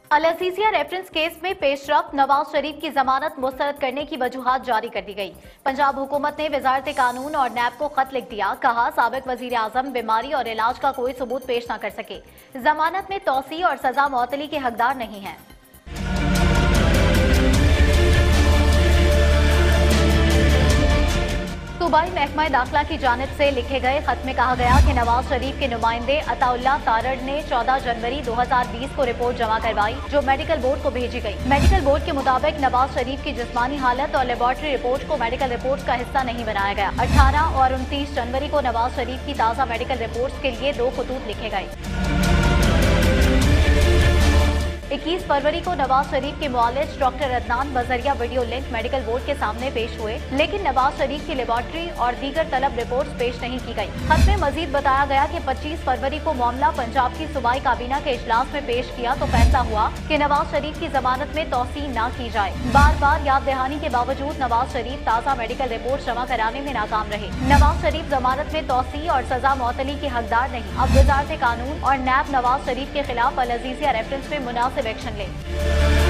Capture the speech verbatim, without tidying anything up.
अल Azizia reference case में पेशरफ नवाज शरीफ की जमानत मुस्तरद करने की वजूहात जारी कर दी गई। पंजाब हुकूमत ने वजारत कानून और नैब को खत लिख दिया। कहा, साबिक वजीर आजम बीमारी और इलाज का कोई सबूत पेश न कर सके। जमानत में तौसी और सजा मुअत्तली के हकदार नहीं हैं। सूबाई महकमा दाखिला की जानिब से लिखे गए खत में कहा गया कि नवाज शरीफ के नुमाइंदे अताउल्लाह तारड़ ने चौदह जनवरी दो हजार बीस को रिपोर्ट जमा करवाई, जो मेडिकल बोर्ड को भेजी गई। मेडिकल बोर्ड के मुताबिक नवाज शरीफ की जिस्मानी हालत और लेबोरेटरी रिपोर्ट को मेडिकल रिपोर्ट का हिस्सा नहीं बनाया गया। अठारह और उनतीस जनवरी को नवाज शरीफ की ताज़ा मेडिकल रिपोर्ट के लिए दो खतूत लिखे गए। इक्कीस फरवरी को नवाज शरीफ के मुआलिज डॉक्टर अदनान बजरिया वीडियो लिंक मेडिकल बोर्ड के सामने पेश हुए, लेकिन नवाज शरीफ की लेबोरेटरी और दीगर तलब रिपोर्ट्स पेश नहीं की गई। खत में मजीद बताया गया कि पच्चीस फरवरी को मामला पंजाब की सूबाई काबीना के इजलास में पेश किया तो फैसला हुआ कि नवाज शरीफ की जमानत में तौसीह न की जाए। बार बार याद दहानी के बावजूद नवाज शरीफ ताज़ा मेडिकल रिपोर्ट जमा कराने में नाकाम रहे। नवाज शरीफ जमानत में तौसीह और सजा मुअत्तली के हकदार नहीं। अब वजारत कानून और नैब नवाज शरीफ के खिलाफ अल अजीजिया रेफरेंस में मुनासिब एक्शन ले।